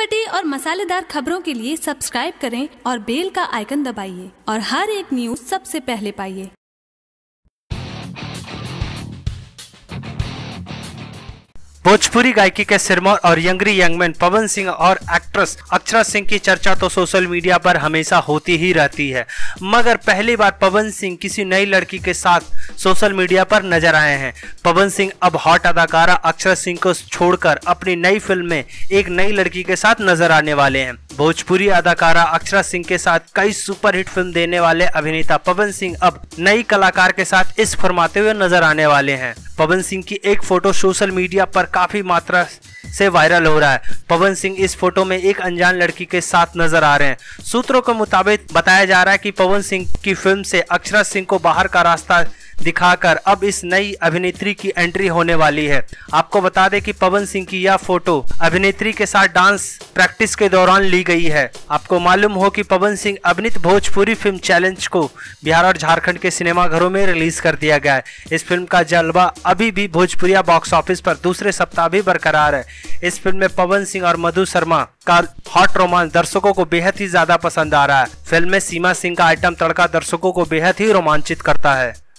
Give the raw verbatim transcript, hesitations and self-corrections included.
चटपटी और मसालेदार खबरों के लिए सब्सक्राइब करें और बेल का आइकन दबाइए और हर एक न्यूज सबसे पहले पाइए। भोजपुरी गायकी के सिरमौर और यंगरी यंगमैन पवन सिंह और एक्ट्रेस अक्षरा सिंह की चर्चा तो सोशल मीडिया पर हमेशा होती ही रहती है, मगर पहली बार पवन सिंह किसी नई लड़की के साथ सोशल मीडिया पर नजर आए हैं। पवन सिंह अब हॉट अदाकारा अक्षरा सिंह को छोड़कर अपनी नई फिल्म में एक नई लड़की के साथ नजर आने वाले हैं। भोजपुरी अदाकारा अक्षरा सिंह के साथ कई सुपरहिट फिल्म देने वाले अभिनेता पवन सिंह अब नई कलाकार के साथ इस फरमाते हुए नजर आने वाले हैं। पवन सिंह की एक फोटो सोशल मीडिया पर काफी मात्रा से वायरल हो रहा है। पवन सिंह इस फोटो में एक अनजान लड़की के साथ नजर आ रहे हैं। सूत्रों के मुताबिक बताया जा रहा है कि पवन सिंह की फिल्म से अक्षरा सिंह को बाहर का रास्ता दिखाकर अब इस नई अभिनेत्री की एंट्री होने वाली है। आपको बता दें कि पवन सिंह की यह फोटो अभिनेत्री के साथ डांस प्रैक्टिस के दौरान ली गई है। आपको मालूम हो कि पवन सिंह अभिनीत भोजपुरी फिल्म चैलेंज को बिहार और झारखंड के सिनेमाघरों में रिलीज कर दिया गया है। इस फिल्म का जलवा अभी भी भोजपुरिया बॉक्स ऑफिस पर दूसरे सप्ताह भी बरकरार है। इस फिल्म में पवन सिंह और मधु शर्मा का हॉट रोमांस दर्शकों को बेहद ही ज्यादा पसंद आ रहा है। फिल्म में सीमा सिंह का आइटम तड़का दर्शकों को बेहद ही रोमांचित करता है।